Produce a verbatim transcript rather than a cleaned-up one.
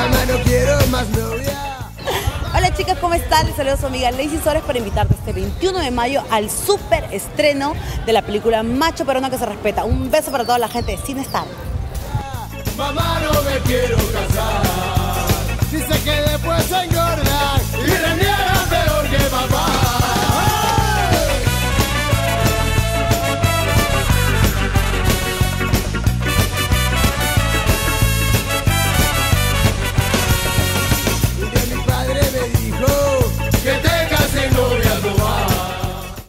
Mamá, no quiero más novia. Hola chicas, ¿cómo están? Les saludo a su amiga Lacey Sores para invitarte este veintiuno de mayo al super estreno de la película Macho Peruano que se respeta. Un beso para toda la gente de Cinestar. Mamá, no me quiero casar. Dice que después se engorda.